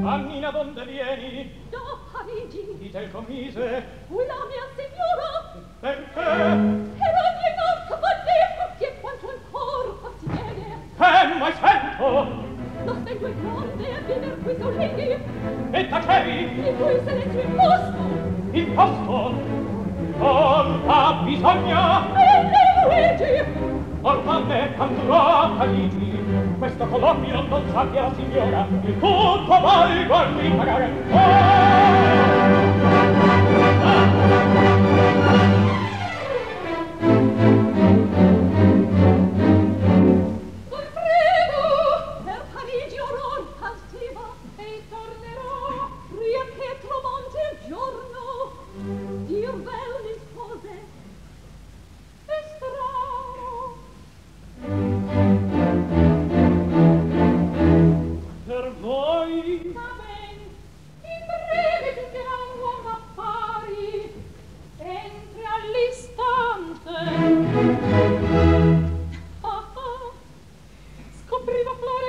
Annina, donde vieni? Da Parigi. Dite il commise. Ui la mia signora. Perché? Per ogni notte valle, che quanto ancora si vede. Mai sento? Lo stento è grande a viver qui soliti. E tacevi? Di cui silenzio imposto. Imposto? Non ha bisogno? E lei Luigi. Ormai me canturò Parigi. Questo colombio non sappia la signora. Il tutto valgo a ripagare. Goffredo, per Parigi oror partiva e tornerò. Ria che tramonti il giorno. Dir vel mi spose. È strano. Per voi? Va ben, in breve giungerà un uomo affari. Entri all'istante. Ah, ah, scopriva Flore